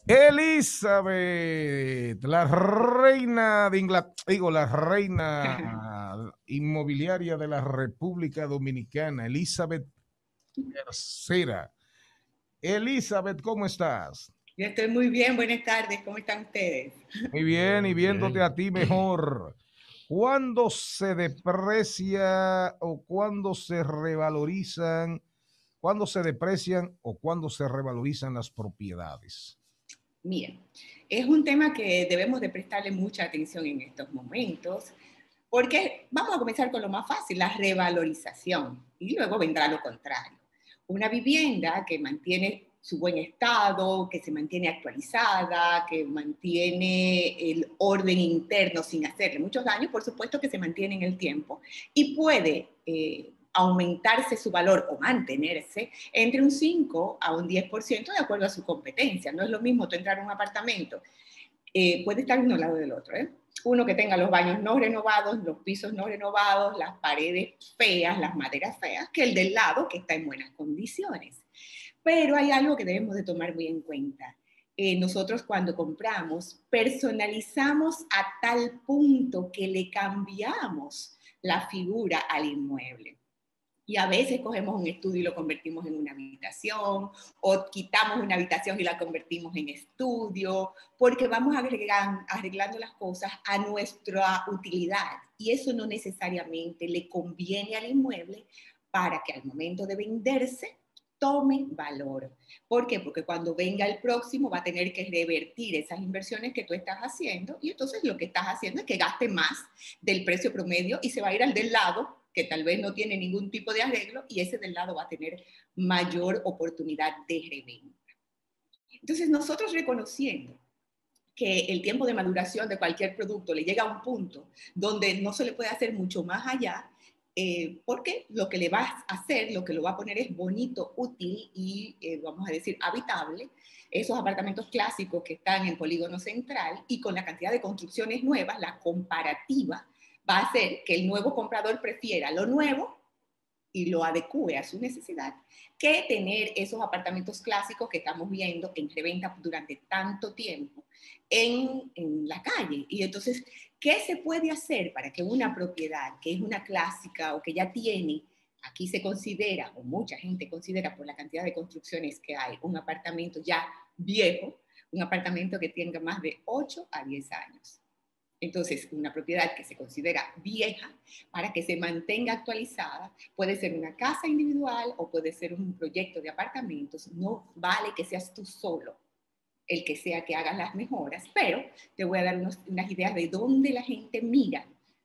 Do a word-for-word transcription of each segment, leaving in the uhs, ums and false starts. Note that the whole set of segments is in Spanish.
Elizabeth, la reina de Inglaterra, digo, la reina inmobiliaria de la República Dominicana, Elizabeth tercera. Elizabeth, ¿cómo estás? Yo estoy muy bien, buenas tardes, ¿cómo están ustedes? Muy bien, y viéndote a ti mejor. ¿Cuándo se deprecia o cuándo se revalorizan, cuándo se deprecian o cuándo se revalorizan las propiedades? Mira, es un tema que debemos de prestarle mucha atención en estos momentos, porque vamos a comenzar con lo más fácil, la revalorización, y luego vendrá lo contrario. Una vivienda que mantiene su buen estado, que se mantiene actualizada, que mantiene el orden interno sin hacerle muchos daños, por supuesto que se mantiene en el tiempo y puede eh, aumentarse su valor o mantenerse entre un cinco a un diez por ciento de acuerdo a su competencia. No es lo mismo tú entrar a un apartamento, eh, puede estar uno al lado del otro, ¿eh? Uno que tenga los baños no renovados, los pisos no renovados, las paredes feas, las maderas feas, que el del lado que está en buenas condiciones. Pero hay algo que debemos de tomar muy en cuenta. Eh, nosotros cuando compramos, personalizamos a tal punto que le cambiamos la figura al inmueble. Y a veces cogemos un estudio y lo convertimos en una habitación, o quitamos una habitación y la convertimos en estudio, porque vamos agregan, arreglando las cosas a nuestra utilidad. Y eso no necesariamente le conviene al inmueble para que al momento de venderse tome valor. ¿Por qué? Porque cuando venga el próximo va a tener que revertir esas inversiones que tú estás haciendo y entonces lo que estás haciendo es que gaste más del precio promedio y se va a ir al del lado que tal vez no tiene ningún tipo de arreglo y ese del lado va a tener mayor oportunidad de reventa. Entonces nosotros reconociendo que el tiempo de maduración de cualquier producto le llega a un punto donde no se le puede hacer mucho más allá, eh, porque lo que le va a hacer, lo que lo va a poner es bonito, útil y, eh, vamos a decir, habitable. Esos apartamentos clásicos que están en Polígono Central y con la cantidad de construcciones nuevas, la comparativa va a hacer que el nuevo comprador prefiera lo nuevo y lo adecue a su necesidad, que tener esos apartamentos clásicos que estamos viendo en reventa durante tanto tiempo en, en la calle. Y entonces, ¿qué se puede hacer para que una propiedad que es una clásica o que ya tiene, aquí se considera, o mucha gente considera por la cantidad de construcciones que hay, un apartamento ya viejo, un apartamento que tenga más de ocho a diez años? Entonces, una propiedad que se considera vieja, para que se mantenga actualizada, puede ser una casa individual o puede ser un proyecto de apartamentos. No vale que seas tú solo el que sea que hagas las mejoras, pero te voy a dar unos, unas ideas de dónde la gente mira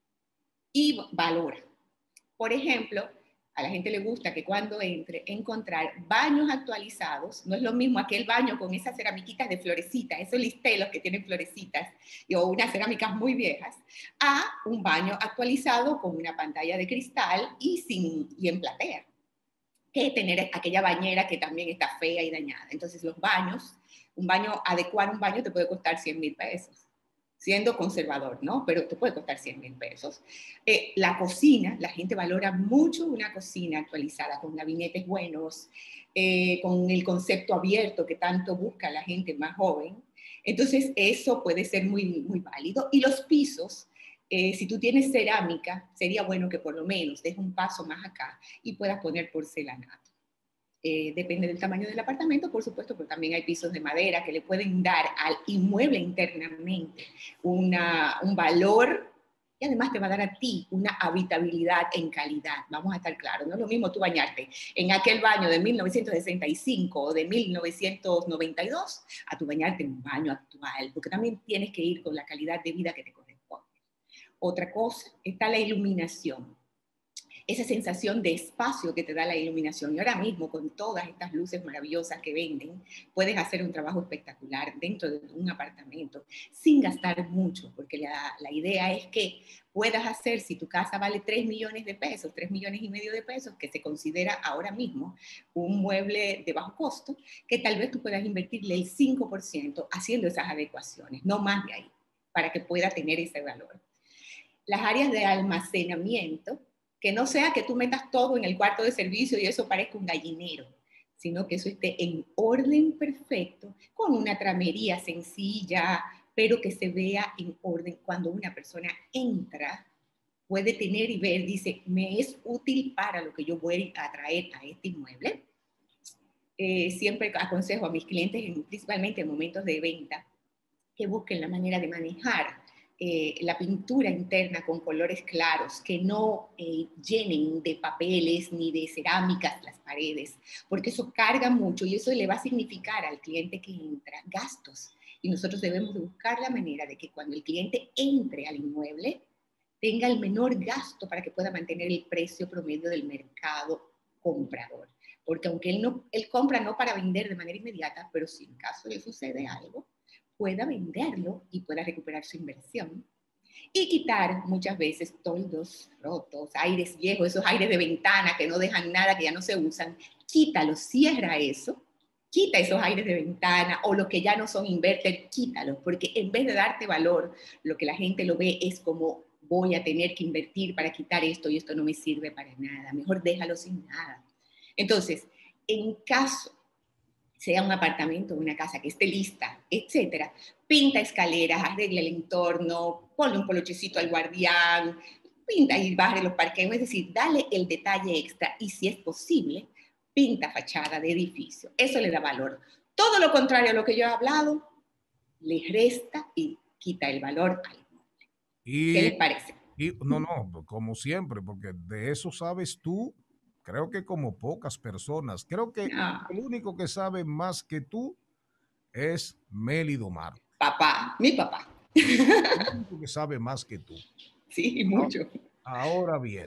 y valora. Por ejemplo, a la gente le gusta que cuando entre encontrar baños actualizados, no es lo mismo aquel baño con esas ceramiquitas de florecitas, esos listelos que tienen florecitas o unas cerámicas muy viejas, a un baño actualizado con una pantalla de cristal y, sin, y en platea, que tener aquella bañera que también está fea y dañada. Entonces los baños, un baño, adecuar un baño te puede costar cien mil pesos siendo conservador, ¿no? Pero te puede costar cien mil pesos. Eh, la cocina, la gente valora mucho una cocina actualizada, con gabinetes buenos, eh, con el concepto abierto que tanto busca la gente más joven. Entonces, eso puede ser muy, muy válido. Y los pisos, eh, si tú tienes cerámica, sería bueno que por lo menos des un paso más acá y puedas poner porcelanato. Eh, depende del tamaño del apartamento, por supuesto, pero también hay pisos de madera que le pueden dar al inmueble internamente una, un valor y además te va a dar a ti una habitabilidad en calidad. Vamos a estar claros, no es lo mismo tú bañarte en aquel baño de mil novecientos sesenta y cinco o de mil novecientos noventa y dos a tu bañarte en un baño actual, porque también tienes que ir con la calidad de vida que te corresponde. Otra cosa está la iluminación, esa sensación de espacio que te da la iluminación. Y ahora mismo, con todas estas luces maravillosas que venden, puedes hacer un trabajo espectacular dentro de un apartamento sin gastar mucho, porque la, la idea es que puedas hacer, si tu casa vale tres millones de pesos, tres millones y medio de pesos, que se considera ahora mismo un mueble de bajo costo, que tal vez tú puedas invertirle el cinco por ciento haciendo esas adecuaciones, no más de ahí, para que pueda tener ese valor. Las áreas de almacenamiento, que no sea que tú metas todo en el cuarto de servicio y eso parezca un gallinero. sino que eso esté en orden perfecto, con una tramería sencilla, pero que se vea en orden cuando una persona entra, puede tener y ver, dice, me es útil para lo que yo voy a traer a este inmueble. Eh, siempre aconsejo a mis clientes, principalmente en momentos de venta, que busquen la manera de manejar eh, la pintura interna con colores claros, que no eh, llenen de papeles ni de cerámicas las paredes, porque eso carga mucho y eso le va a significar al cliente que entra gastos. Y nosotros debemos de buscar la manera de que cuando el cliente entre al inmueble, tenga el menor gasto para que pueda mantener el precio promedio del mercado comprador. Porque aunque él, no, él compra no para vender de manera inmediata, pero si en caso le sucede algo, pueda venderlo y pueda recuperar su inversión. Y quitar muchas veces toldos rotos, aires viejos, esos aires de ventana que no dejan nada, que ya no se usan. Quítalo, cierra eso, quita esos aires de ventana o los que ya no son inverter, quítalos, porque en vez de darte valor, lo que la gente lo ve es como voy a tener que invertir para quitar esto y esto no me sirve para nada. Mejor déjalo sin nada. Entonces, en caso sea un apartamento, una casa que esté lista, etcétera, pinta escaleras, arregla el entorno, ponle un polochecito al guardián, pinta y barre los parqueos, es decir, dale el detalle extra y si es posible, pinta fachada de edificio. Eso le da valor. Todo lo contrario a lo que yo he hablado, le resta y quita el valor al inmueble. Y, ¿Qué les parece? Y, no, no, como siempre, porque de eso sabes tú, creo que como pocas personas. Creo que Ah, el único que sabe más que tú es Meli Domar. papá, mi papá. El único que sabe más que tú. Sí, mucho. Ahora bien,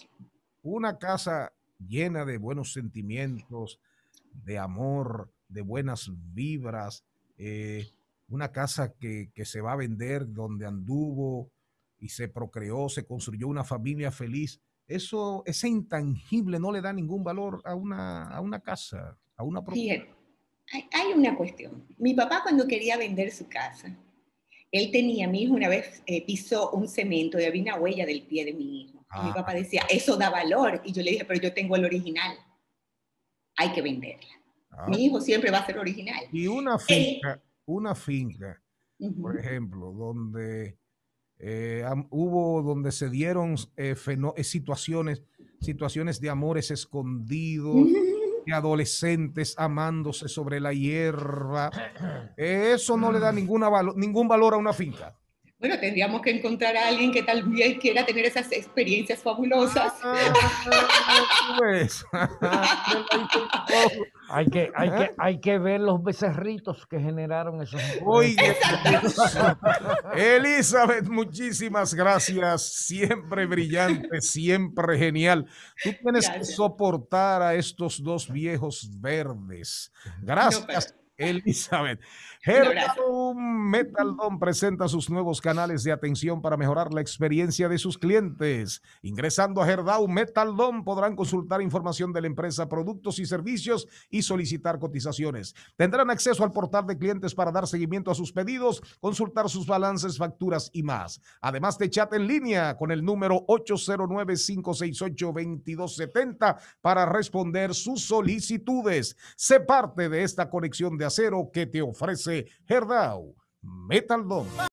una casa llena de buenos sentimientos, de amor, de buenas vibras, eh, una casa que, que se va a vender donde anduvo y se procreó, se construyó una familia feliz. Eso, ese intangible no le da ningún valor a una, a una casa, a una propiedad. Fíjate, hay, hay una cuestión. Mi papá cuando quería vender su casa, él tenía, mi hijo una vez eh, pisó un cemento y había una huella del pie de mi hijo. Y mi Ah, papá decía, eso da valor. Y yo le dije, pero yo tengo el original, hay que venderla. ah. Mi hijo siempre va a ser original. Y una Él, finca, una finca, por uh-huh. ejemplo, donde eh, hubo, donde se dieron eh, eh, situaciones, situaciones de amores escondidos, de adolescentes amándose sobre la hierba. Eh, eso no le da ninguna valo ningún valor a una finca. Bueno, tendríamos que encontrar a alguien que tal vez quiera tener esas experiencias fabulosas. Ah, tú ves. Hay que, hay, que, hay que ver los becerritos que generaron esos. Oye, Elizabeth, muchísimas gracias. Siempre brillante, siempre genial. Tú tienes Gracias. que soportar a estos dos viejos verdes. Gracias, no, pero... Elizabeth. Herdau Metal Dome presenta sus nuevos canales de atención para mejorar la experiencia de sus clientes. Ingresando a Herdau Metal Dome podrán consultar información de la empresa, productos y servicios y solicitar cotizaciones. Tendrán acceso al portal de clientes para dar seguimiento a sus pedidos, consultar sus balances, facturas y más. Además de chat en línea con el número ocho cero nueve, cinco seis ocho, dos dos siete cero para responder sus solicitudes. Sé parte de esta conexión de acero que te ofrece Herdau Metal Dome.